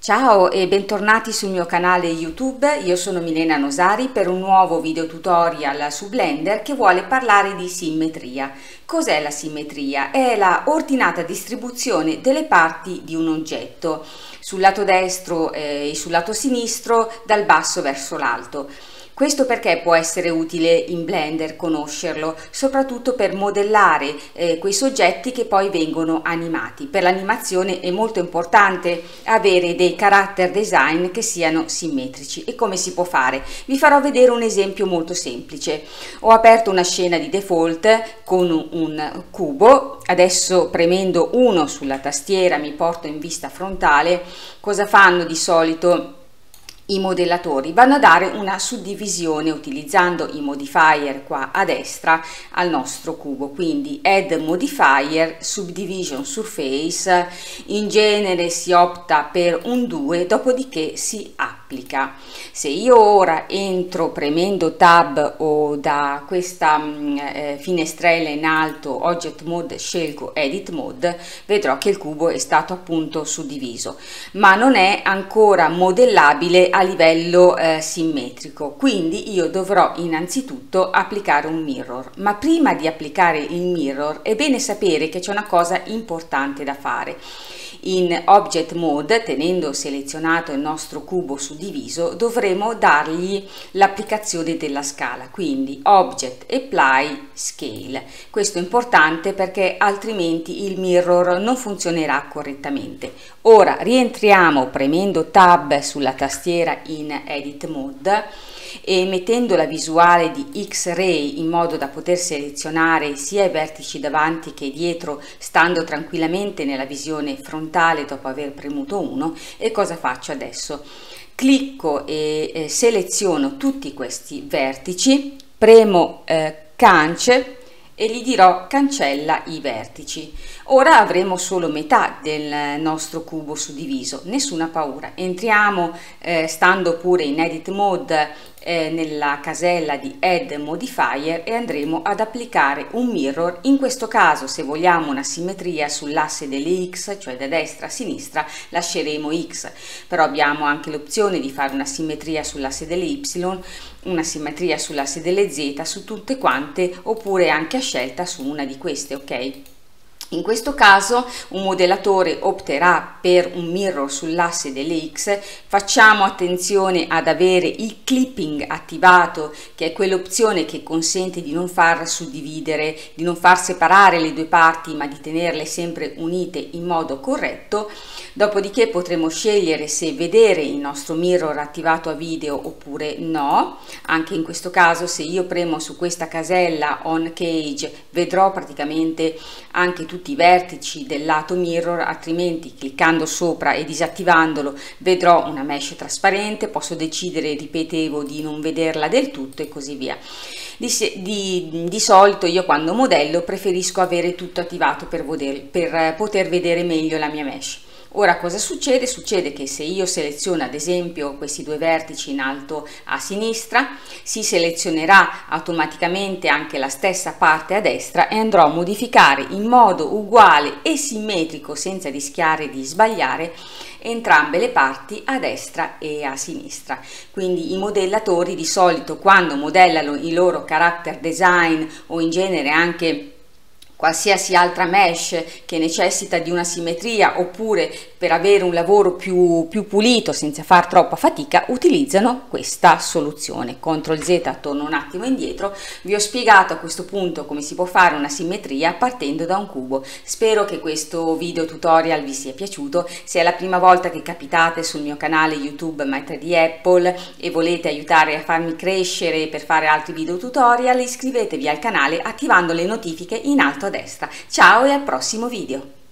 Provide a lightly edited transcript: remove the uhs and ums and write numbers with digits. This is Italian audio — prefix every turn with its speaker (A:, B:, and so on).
A: Ciao e bentornati sul mio canale YouTube, io sono Milena Nosari per un nuovo video tutorial su Blender che vuole parlare di simmetria. Cos'è la simmetria? È la ordinata distribuzione delle parti di un oggetto sul lato destro e sul lato sinistro dal basso verso l'alto. Questo perché può essere utile in Blender conoscerlo, soprattutto per modellare quei soggetti che poi vengono animati. Per l'animazione è molto importante avere dei character design che siano simmetrici. E come si può fare? Vi farò vedere un esempio molto semplice. Ho aperto una scena di default con un cubo, adesso premendo 1 sulla tastiera mi porto in vista frontale. Cosa fanno di solito i modellatori? Vanno a dare una suddivisione utilizzando i modifier qua a destra al nostro cubo, quindi add modifier, subdivision surface, in genere si opta per un 2, dopodiché si applica. Se io ora entro premendo tab o da questa finestrella in alto object mode scelgo edit mode, vedrò che il cubo è stato appunto suddiviso, ma non è ancora modellabile a livello simmetrico, quindi io dovrò innanzitutto applicare un mirror. Ma prima di applicare il mirror è bene sapere che c'è una cosa importante da fare. In object mode, tenendo selezionato il nostro cubo suddiviso, dovremo dargli l'applicazione della scala, quindi object apply scale. Questo è importante perché altrimenti il mirror non funzionerà correttamente. Ora rientriamo premendo tab sulla tastiera in edit mode e mettendo la visuale di X-ray in modo da poter selezionare sia i vertici davanti che dietro, stando tranquillamente nella visione frontale dopo aver premuto 1. E cosa faccio adesso? Clicco e seleziono tutti questi vertici, premo cance e gli dirò cancella i vertici. Ora avremo solo metà del nostro cubo suddiviso, nessuna paura. Entriamo stando pure in edit mode nella casella di add modifier e andremo ad applicare un mirror. In questo caso, se vogliamo una simmetria sull'asse delle X, cioè da destra a sinistra, lasceremo X, però abbiamo anche l'opzione di fare una simmetria sull'asse delle Y, una simmetria sull'asse delle Z, su tutte quante, oppure anche a scelta su una di queste, ok? In questo caso un modellatore opterà per un mirror sull'asse delle X. Facciamo attenzione ad avere il clipping attivato, che è quell'opzione che consente di non far suddividere, di non far separare le due parti, ma di tenerle sempre unite in modo corretto. Dopodiché potremo scegliere se vedere il nostro mirror attivato a video oppure no. Anche in questo caso, se io premo su questa casella on cage, vedrò praticamente anche tutti i vertici del lato mirror, altrimenti cliccando sopra e disattivandolo vedrò una mesh trasparente. Posso decidere, ripetevo, di non vederla del tutto e così via. Di solito io quando modello preferisco avere tutto attivato per poter vedere meglio la mia mesh. Ora cosa succede? Succede che se io seleziono ad esempio questi due vertici in alto a sinistra, si selezionerà automaticamente anche la stessa parte a destra e andrò a modificare in modo uguale e simmetrico, senza rischiare di sbagliare, entrambe le parti a destra e a sinistra. Quindi i modellatori di solito, quando modellano i loro character design o in genere anche qualsiasi altra mesh che necessita di una simmetria, oppure per avere un lavoro più pulito senza far troppa fatica, utilizzano questa soluzione. CTRL Z, torno un attimo indietro. Vi ho spiegato a questo punto come si può fare una simmetria partendo da un cubo. Spero che questo video tutorial vi sia piaciuto. Se è la prima volta che capitate sul mio canale YouTube My3D Apple e volete aiutare a farmi crescere per fare altri video tutorial, iscrivetevi al canale attivando le notifiche in alto a destra. Ciao e al prossimo video!